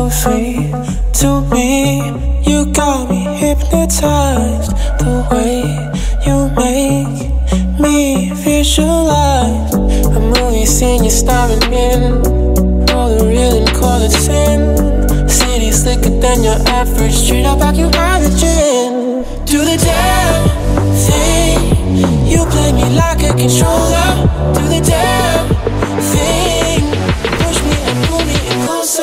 so sweet to me. You got me hypnotized. The way you make me visualize a movie scene you're starring in. Roll the reel and call it sin. City slicker than your average. Straight up like you hydrogen. Do the damn thing. You play me like a controller. Do the damn thing. Push me and pull me in closer.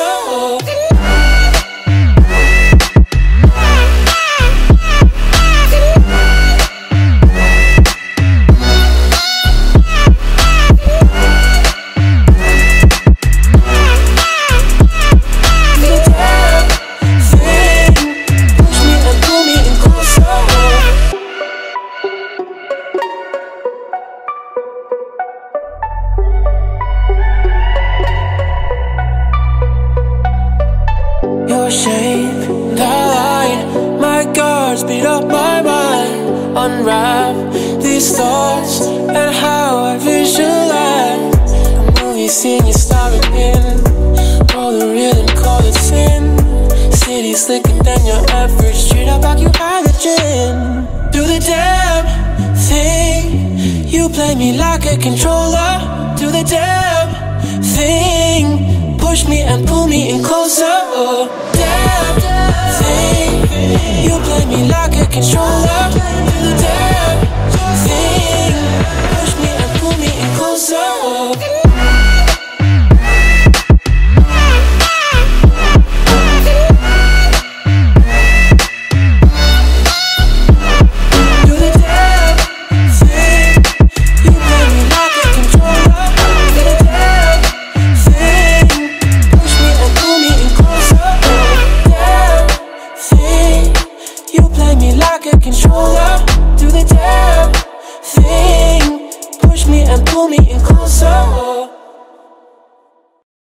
Your shape, that line, my guards beat up my mind. Unwrap these thoughts and how I visualize a movie scene you're starring in. Roll the reel and call it sin. City slicker than your average. Straight up like you hydrogen. Do the damn thing. You play me like a controller. Do the damn thing. Push me and pull me in closer. Damn thing. You play me like a controller. Do the damn thing. Push me and pull me in closer. Controller, do the damn thing. Push me and pull me in close.